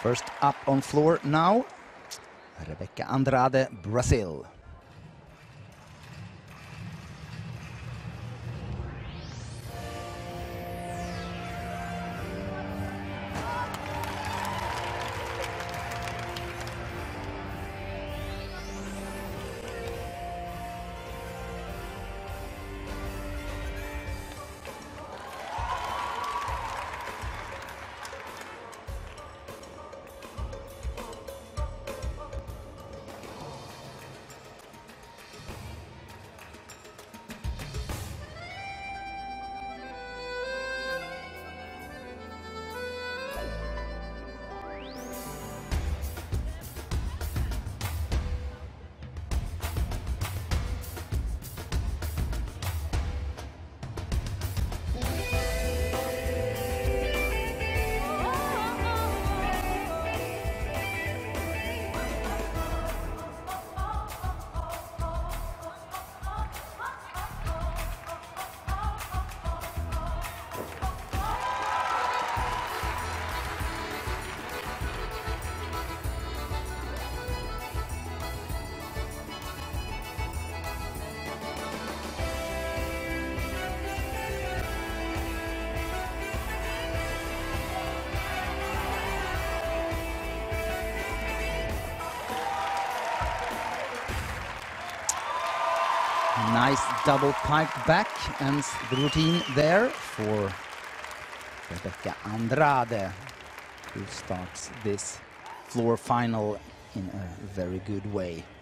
First up on floor now, Rebeca Andrade, Brazil. Nice double pipe back ends the routine there for Rebeca Andrade, who starts this floor final in a very good way.